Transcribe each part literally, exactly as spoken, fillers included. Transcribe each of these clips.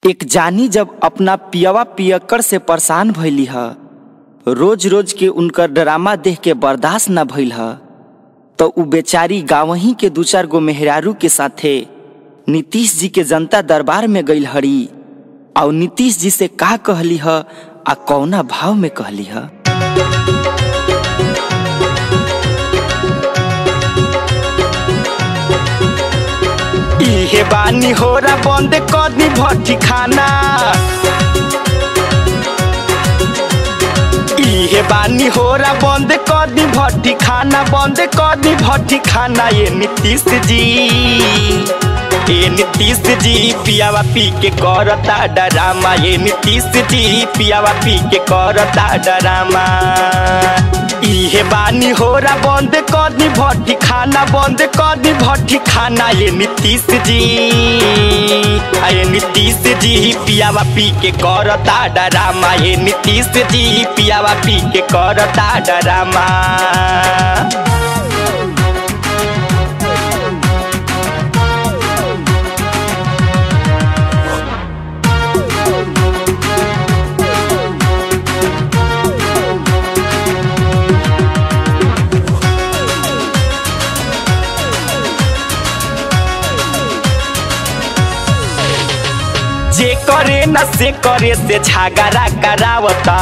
एक जानी जब अपना पियवा पियक्कड़ से परेशान भइली ह, रोज रोज के उनकर ड्रामा देख के बर्दाश्त न भइल ह, तो उ बेचारी गाँवही के दू चार गो मेहरारू के साथे नीतीश जी के जनता दरबार में गइल हड़ी और नीतीश जी से का कहली ह आ कौना भाव में कहली ह। इहे बानी होरा बंद कदी भट्टी खाना, इहे बानी होरा बंद कदी भट्टी खाना, बंद कदी भट्टी खाना। ये नीतीश जी, ये नीतीश जी पियावा पी के करता डरामा, ये नीतीश जी पियावा पी के करता डरामा। इहे बानी होरा बंद कदी भट्टी खाना, बंद कदी भट्टी खाना। ये नीतीश जी, ये नीतीश जी पियावा पी के करता डरामा, ये नीतीश जी पियावा पी के करता डरामा। जे करे न से करे से झगड़ा करावता,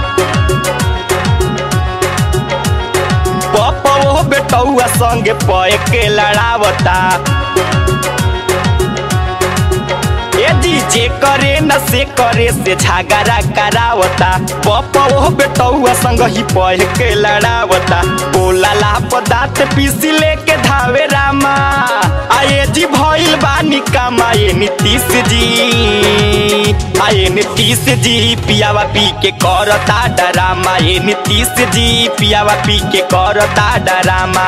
पपो बेटौआ संगे पए के लड़ावता। ए जी जे करे न से करे से झगड़ा करावता, पपो बेटौआ संग ही पए के लड़ावता। बोला ला पदार्थ पीसी लेके धावे रामा, आये जी भइल बानी कामा। ये नीतीश जी, आये नीतीश जी पियावा पी के करता डरामा, ये नीतीश जी पियावा पी के करता डरामा।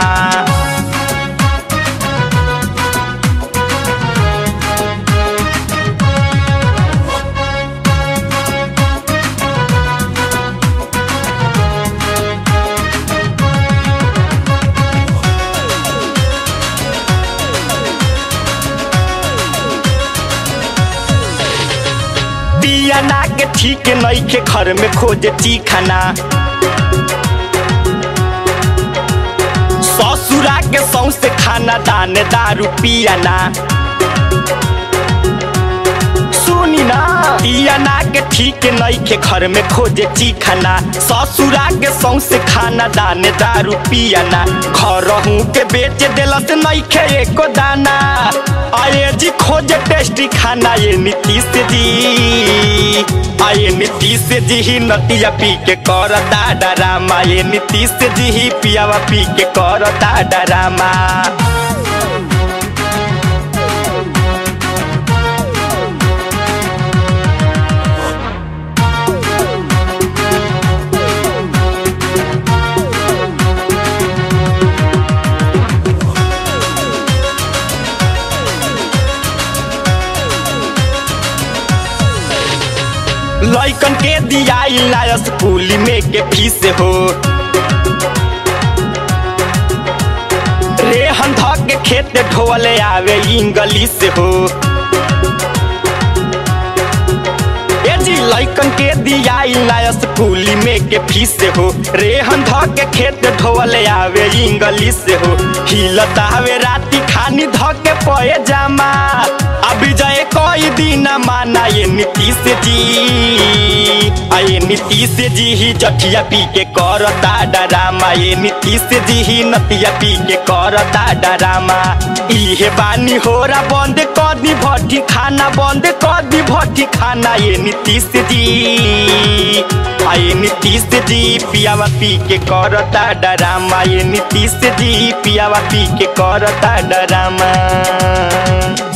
पियाना के ठीक नहीं के घर में खोजे चिखाना, ससुरा के सौंसे खाना दाने दारू पियाना। सुनी ना, पियाना के ठीक नहीं के घर में खोजे चिखाना, ससुरा के सौंसे खाना दाने दारू पियाना। घरहू के बेच देलस नहीं खे एको दाना, आये जी खोजे टेस्टी खाना। ये नीतीश जी, आये नीतीश जी ही नतिया पी के करता डरामा, ये नीतीश जी ही पियावा पी के करता डरामा। लइकन के दिया स्कूल में के फीस हो, रेहन धक के खेत ढोले आवे इंग्लिश हो। ए जी लइकन के दिया स्कूल में के फीस हो, रेहन धक के खेत ढोले आवे इंग्लिश हो। हिलत आवे राती खानी धक के पए जामा, अभी जाए कोई दिन माना। ये नीतीश जी, आये नीतीश जी ही जठिया पी के करता डरामा, ये नीतीश जी ही नतिया पी के करता डरामा। इहे बानी होरा बंद कदी भट्टी खाना, बंद कदी भट्टी खाना। ये नीतीश जी, आये नीतीश जी पियावा पी के करता डरामा, ये नीतीश जी पियावा पी के करता डरामा।